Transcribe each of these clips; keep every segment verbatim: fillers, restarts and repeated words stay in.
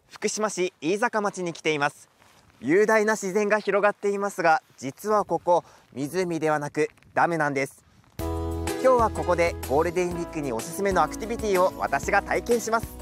福島市飯坂町に来ています。雄大な自然が広がっていますが、実はここ湖ではなくダムなんです。今日はここでゴールデンウィークにおすすめのアクティビティを私が体験します。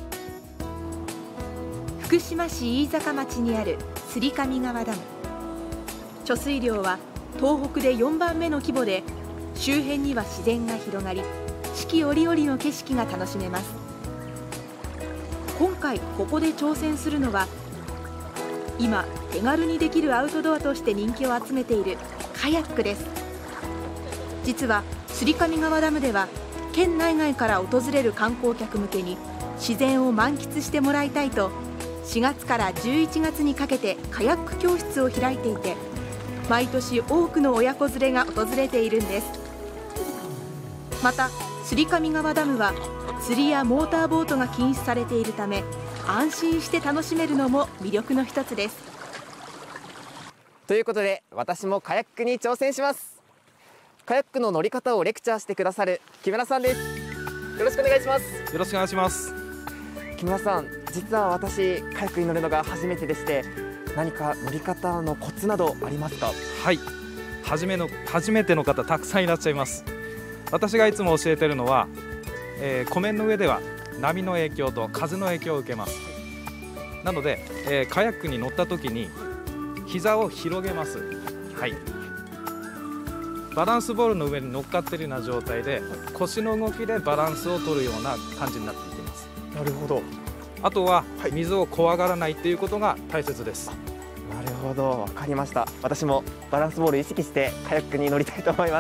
福島市飯坂町にある鶴上川ダム。貯水量は東北でよんばんめの規模で、周辺には自然が広がり、四季折々の景色が楽しめます。今回ここで挑戦するのは、今手軽にできるアウトドアとして人気を集めているカヤックです。実は鶴上川ダムでは、県内外から訪れる観光客向けに自然を満喫してもらいたいと、しがつからじゅういちがつにかけてカヤック教室を開いていて、毎年多くの親子連れが訪れているんです。また鶴上川ダムは釣りやモーターボートが禁止されているため、安心して楽しめるのも魅力の一つです。 ということで、私もカヤックに挑戦します。カヤックの乗り方をレクチャーしてくださる木村さんです。よろしくお願いします。 よろしくお願いします。 木村さん、実は私カヤックに乗るのが初めてでして、何か乗り方のコツなどありますか？ はい、初めの初めての方たくさんいらっしゃいます。私がいつも教えているのは、えー、湖面の上では波の影響と風の影響を受けます。なので、えー、カヤックに乗った時に膝を広げます。はい、バランスボールの上に乗っかっているような状態で、腰の動きでバランスを取るような感じになっていきます。 なるほど。 あとは水を怖がらないということが大切です。 なるほど、わかりました。私もバランスボール意識してカヤックに乗りたいと思います。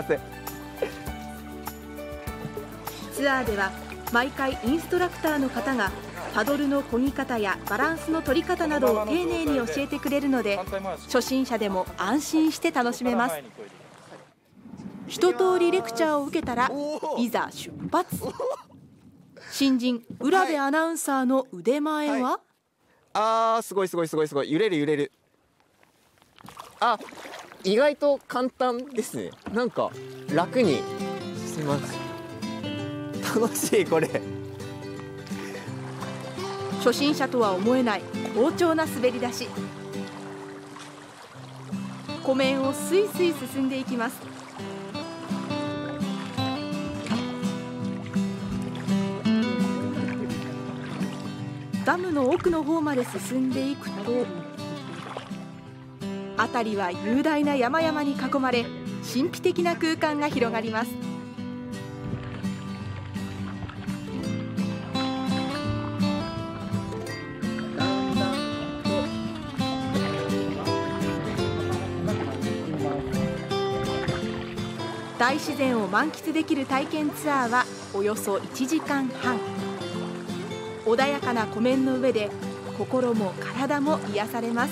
ツアーでは毎回インストラクターの方がパドルの漕ぎ方やバランスの取り方などを丁寧に教えてくれるので、初心者でも安心して楽しめます。一通りレクチャーを受けたらいざ出発。新人浦部アナウンサーの腕前は、はいはい、 あー、すごいすごいすごいすごい、揺れる揺れる。あ、意外と簡単ですね。なんか楽に進みます。楽しい。これ初心者とは思えない好調な滑り出し。湖面をスイスイ進んでいきます。ダムの奥の方まで進んでいくと、辺りは雄大な山々に囲まれ、神秘的な空間が広がります。大自然を満喫できる体験ツアーはおよそいちじかんはん。穏やかな湖面の上で心も体も癒されます。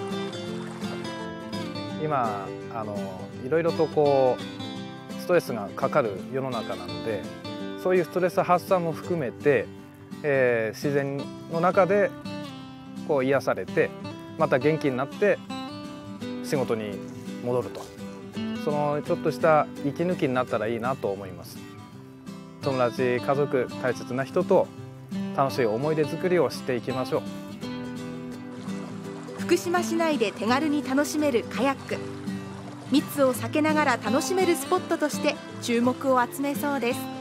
今あのいろいろとこうストレスがかかる世の中なので、そういうストレス発散も含めて、えー、自然の中でこう癒されて、また元気になって仕事に戻ると、そのちょっとした息抜きになったらいいなと思います。友達、家族、大切な人と楽しい思い出作りをしていきましょう。 福島市内で手軽に楽しめるカヤック。密を避けながら楽しめるスポットとして注目を集めそうです。